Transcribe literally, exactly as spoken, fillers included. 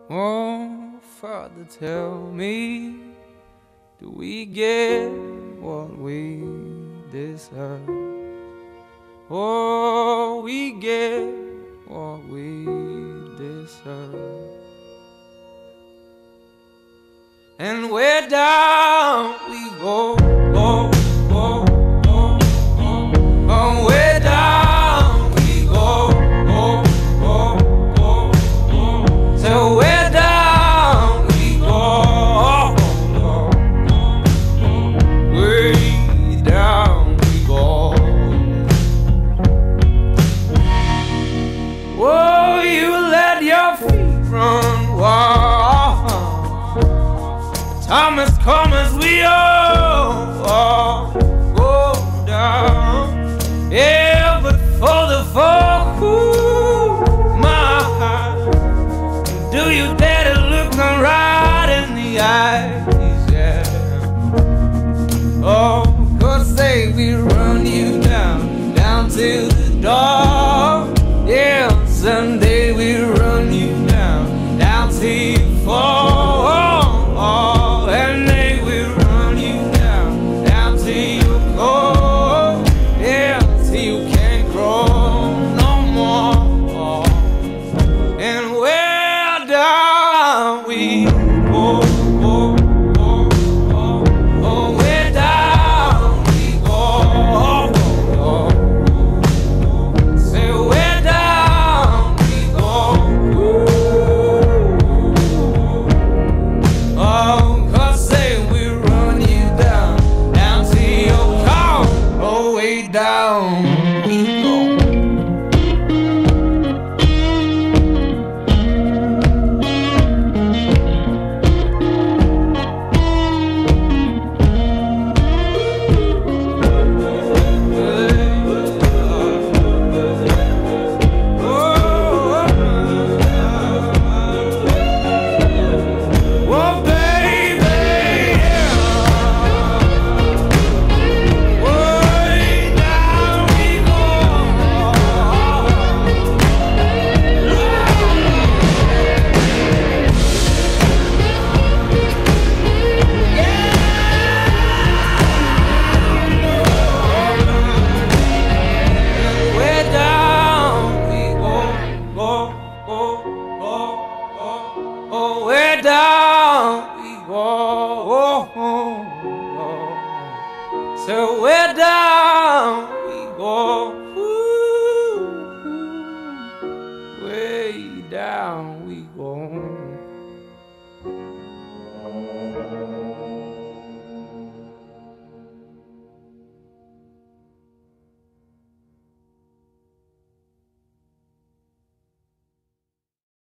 Oh, Father, tell me, do we get what we deserve? Oh, we get what we deserve. And where down we go, go, go, go, go. Oh, where down we go, go, go, go, go. So where down we go, go, go, go. Way down we go. Oh, you let your feet run wild. Time has come as we all, all go down. Yeah, but for the folk who my, do you dare to look them right in the eyes? Yeah. Oh, cause say we run you down, down to the door. Yeah, someday we run you down, down till you fall. Down we go. Oh, where down we go. So where down we go. Ooh, way down we go.